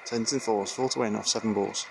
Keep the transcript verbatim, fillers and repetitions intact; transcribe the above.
Tens and fours, four to win off seven balls.